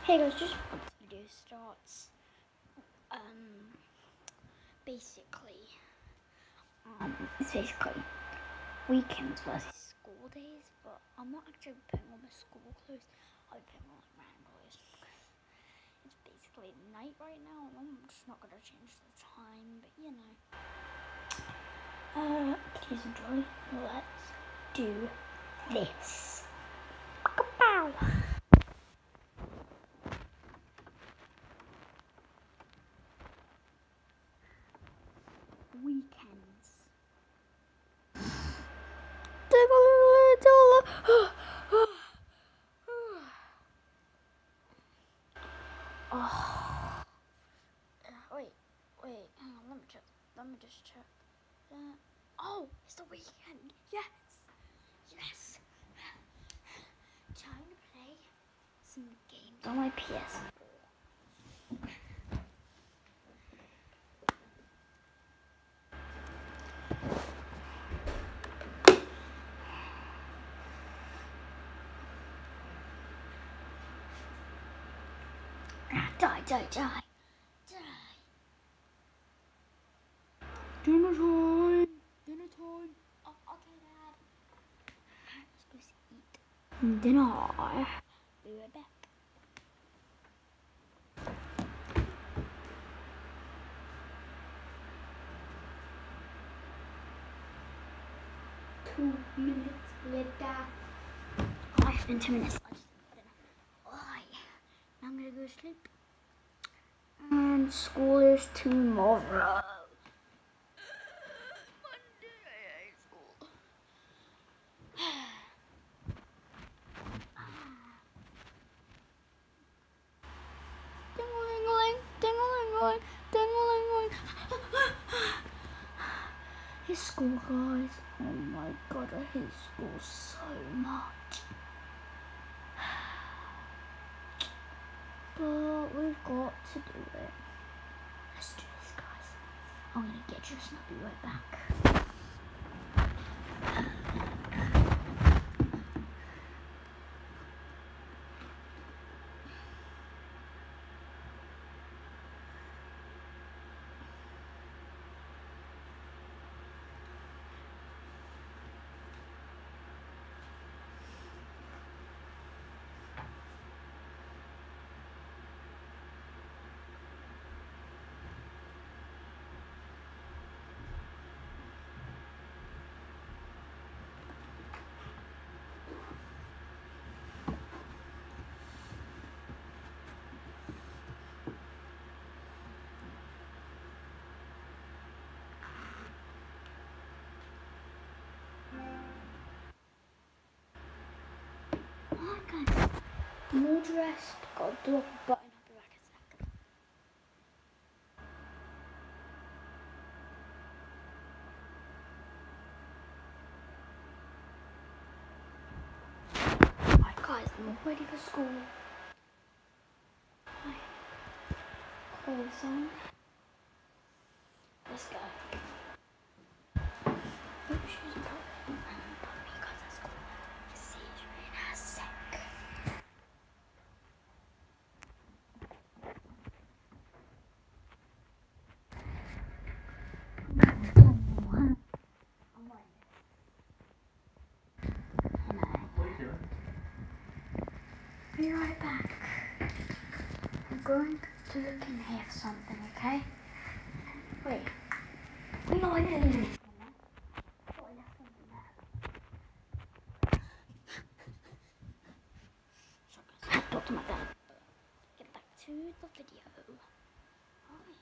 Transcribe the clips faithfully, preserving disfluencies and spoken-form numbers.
Hey guys, just before this video starts, um, basically, um, it's basically weekends versus school days, but I'm not actually putting on my school clothes, I'll be putting on like random clothes, it's basically night right now, and I'm just not gonna change the time, but you know. Uh, please enjoy, let's do this. Bow! Weekends. Oh. Uh, wait, wait, hang on, let me check. Let me just check. Uh, oh, it's the weekend. Yes, yes. Time to play some games on my P S four. Die, die, die, die. Dinner time. Dinner time. Oh, okay, Dad. Let's go eat dinner. Be right back. Two minutes later. Oh, it's been two minutes. I just dinner. Alright. Now I'm gonna go to sleep. And school is tomorrow. Monday, I hate school. Ding-a-ling-a-ling, ding-a-ling-a-ling, ding-a-ling-a-ling. His school, guys. Oh my god, I hate school so much. But we've got to do it. Let's do this, guys. I'm gonna get dressed and I'll be right back. Alright guys, I'm all dressed, got a block button, I'll be back in a sec. Alright guys, I'm all ready for school. Right. Clothes on. Let's go. Oops, shoes and coat. And put me guys at school. See you in a sec. Be right back. I'm going to look in here for something, okay? Wait. No, I didn't do this. Oh, I left something there. Sorry guys, I had to talk to my dad. Get back to the video. Alright.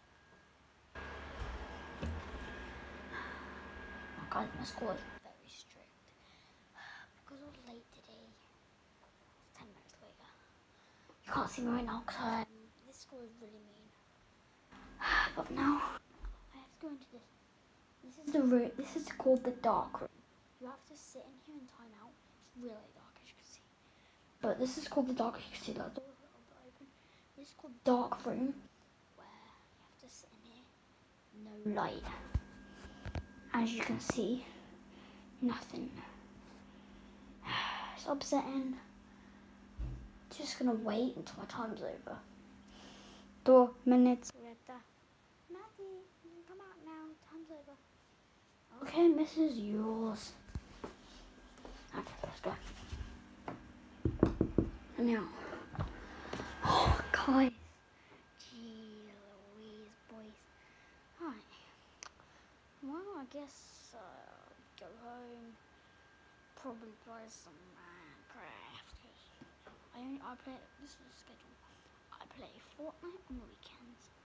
Oh, guys, my school is very strict. Because I was late today. It's ten minutes later. You can't see me right now because um, this school is really mean. But now I have to go into this. This is the room. This is called the dark room. You have to sit in here and time out. It's really dark, as you can see. But this is called the dark. You can see that door is a little bit open. This is called dark room, where you have to sit in here. No light. As you can see, nothing. It's upsetting. Just gonna wait until my time's over. Two minutes later. Maddie, you can come out now. Time's over. Okay, Missus Yours. Okay, let's go. Now. Oh, guys. Gee Louise, boys. Alright. Well, I guess uh, go home. Probably play some Minecraft. I only I play. This is the schedule. I play Fortnite on the weekends.